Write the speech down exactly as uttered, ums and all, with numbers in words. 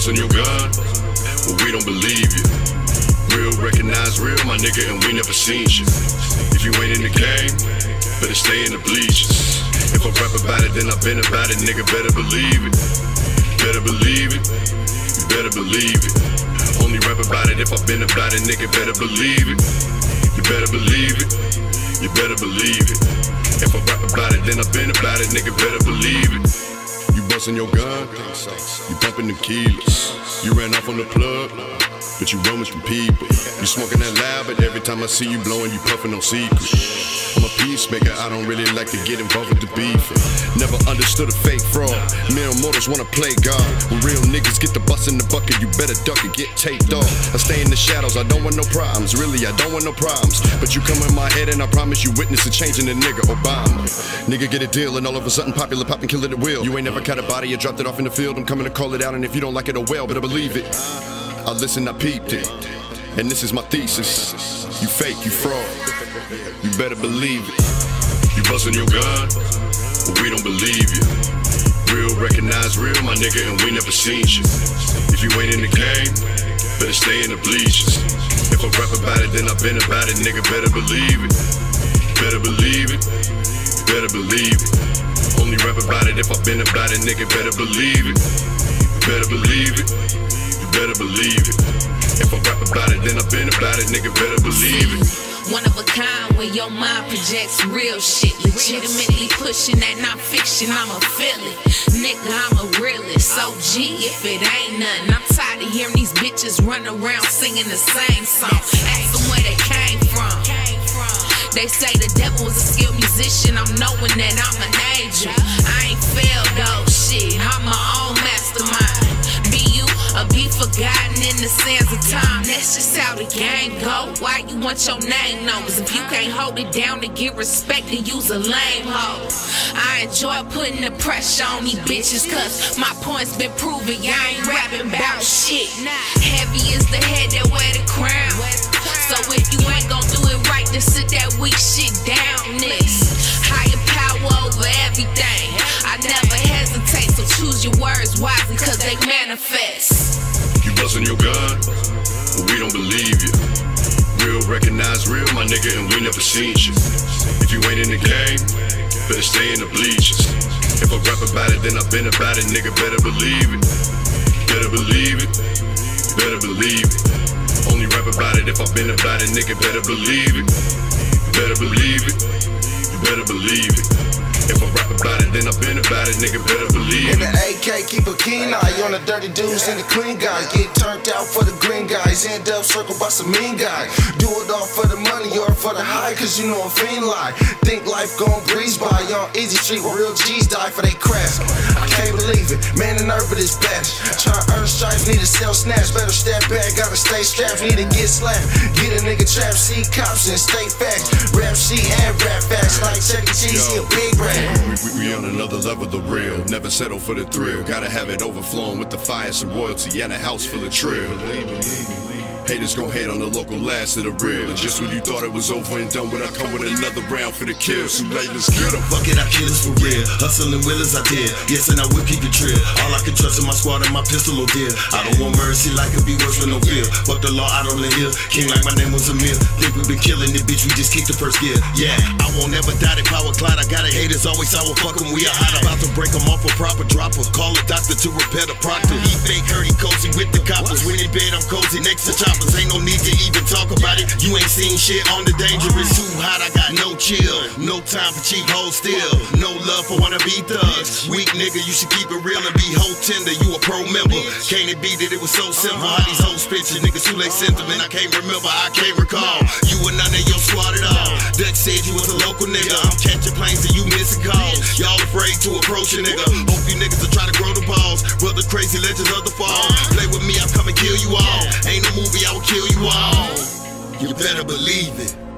bustin' your gun, well we don't believe you. Real recognize real, my nigga, and we never seen shit. If you ain't in the game, better stay in the bleachers. If I rap about it, then I've been about it, nigga, better believe it. Better believe it, you better believe it. Only rap about it if I've been about it, nigga, better believe it. You better believe it, you better believe it. If I rap about it, then I've been about it, nigga, better believe it. You bustin' your gun, you pumping them kilos. You ran off on the plug, but you run with some people. You smoking that loud, but every time I see you blowing, you puffing on secrets. I'm a peacemaker, I don't really like to get involved with the beef. Never understood a fake fraud. Male mortals wanna play God. When real niggas get the bus in the bucket, you better duck it, get taped off. I stay in the shadows, I don't want no problems. Really, I don't want no problems. But you come in my head and I promise you witness a change in the nigga Obama. Nigga get a deal and all of a sudden popular pop and kill it at will. You ain't never caught a body, you dropped it off in the field. I'm coming to call it out, and if you don't like it, oh well, better believe it. I listen, I peeped it, and this is my thesis. You fake, you fraud, you better believe it. You bustin' your gun, but we don't believe you. Real recognize real, my nigga, and we never seen shit. If you ain't in the game, better stay in the bleachers. If I rap about it, then I've been about it, nigga, better believe it. Better believe it, better believe it. Only rap about it if I've been about it, nigga, better believe it. Better believe it, you better believe it. If I rap about it, then I've been about it, nigga, better believe it. One of a kind when your mind projects real shit. Legitimately pushing that non-fiction, I'ma feel it. Nigga, I'm a realist, O G if it ain't nothing. I'm tired of hearing these bitches run around singing the same song. Ask them where they came from. They say the devil is a skilled musician, I'm knowing that I'm an angel. I ain't failed though, shit, I'm my own mastermind. Be you or be forgotten in the sands of time, that's just how the game go. Why you want your name known? Cause if you can't hold it down to get respect, then you's a lame hoe. I enjoy putting the pressure on these bitches, cause my point's been proven, I ain't rapping about shit. Heavy is the head that wear the crown. So if you ain't gon' do it right, then sit that weak shit down. This higher power over everything, I never hesitate, so choose your words wisely, cause they manifest. You bustin' your gun, but we don't believe you. Real recognize real, my nigga, and we never seen shit. If you ain't in the game, better stay in the bleachers. If I rap about it, then I've been about it, nigga, better believe it. Better believe it, better believe it. Only rap about it if I've been about it, nigga, better believe it. Better believe it, you better believe it. If I rap about it, then I've been about it, nigga, better believe it. In the A K, keep a keen eye on the dirty dudes and the clean guys. Get turned out for the green guys, end up circled by some mean guys. Do it all for the money or for the high, cause you know I'm fiend like. Think life gon' breeze by on easy street where real G's die for they crash. I can't believe it, man, the nerve of this batch. Tryna earn stripes, need to sell snaps. Better step back, gotta stay strapped, need to get slapped. Get a nigga trapped, see cops and stay facts. Rap sheet and rap facts like Chuck E. Cheese, he a big rap. We, we, we on another level, the real. Never settle for the thrill. Gotta have it overflowing with the fire, some royalty, and a house full of trill. Haters gon' hate on the local last of the real. And just when you thought it was over and done with, I come with another round for the kill. So late, let's get em. Fuck it, I kill this for real. Hustling will as I did. Yes, and I will keep it trill. All I can trust in my squad and my pistol or deal. I don't want mercy like it be worse with no fear. Fuck the law out on the hill. King like my name was Amir. Think we been killing it, bitch, we just kicked the first gear. Yeah, I won't never doubt it. Power cloud, I got it. Haters always sour, fuck them. We are hot, about to break them off a proper dropper. Call a doctor to repair the proctor. He fake, hurt, he cozy with the coppers. When in bed, I'm cozy next to choppers. Ain't no need to even talk about it. You ain't seen shit on the dangerous. Too hot, I got no chill. No time for cheap hoes still. No love for wanna be thugs. Weak nigga, you should keep it real and be whole tender. You a pro member. Can't it be that it was so simple? How these hoes pictures, niggas who they sentiment. I can't remember, I can't recall. You were none of your squad at all. Dutch said you was a local nigga. I'm catching planes and you missing calls. Y'all afraid to approach a nigga. Hope you niggas will try to grow the balls. Brother crazy legends of the fall. Play with me, I'll come and kill you all. Ain't no movie, I will kill you all. You better believe it.